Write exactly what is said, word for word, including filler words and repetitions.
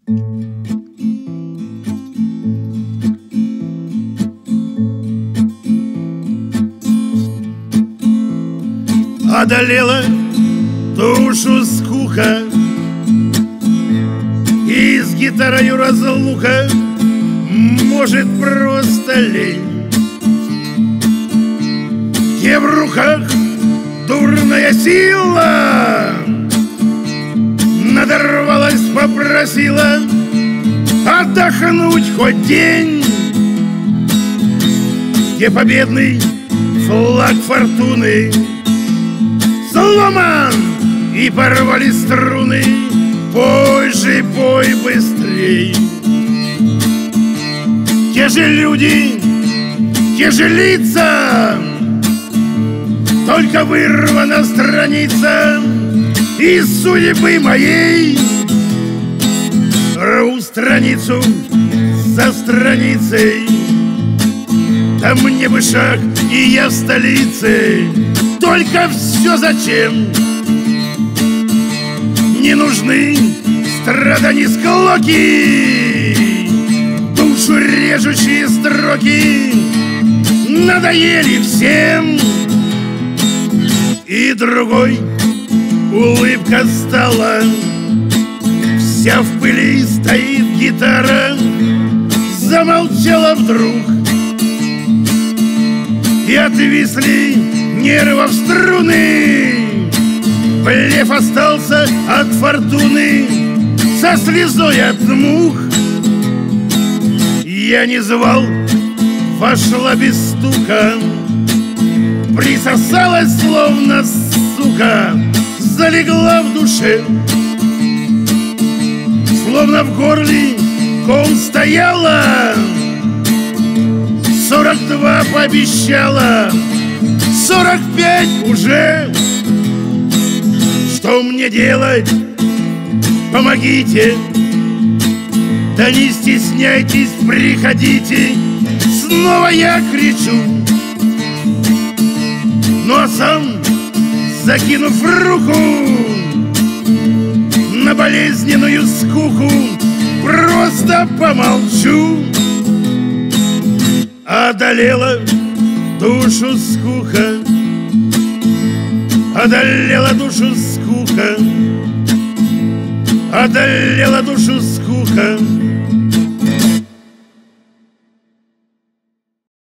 Одолела душу скука, и с гитарою разлука, может, просто лень. Где в руках дурная сила надорвалась, попросила отдохнуть хоть день. Где победный флаг фортуны сломан и порвали струны, пой же, пой быстрей. Те же люди, те же лица, только вырвана страница из судьбы моей. Рву страницу за страницей, да мне бы шаг, и я в столице. Только все зачем? Не нужны страдания, склоки, душу режущие строки надоели всем. И другой улыбка стала, вся в пыли стоит гитара, замолчала вдруг, и отвисли нервов струны. Блеф остался от фортуны со слезой от мух. Я не звал, вошла без стука, присосалась словно сука, залегла в душе, словно в горле ком стояла. Сорок два пообещала, сорок пять уже. Что мне делать? Помогите. Да не стесняйтесь, приходите. Снова я кричу. Ну а сам, закинув руку на болезненную скуку, просто помолчу. Одолела душу скука, одолела душу скука, одолела душу скука.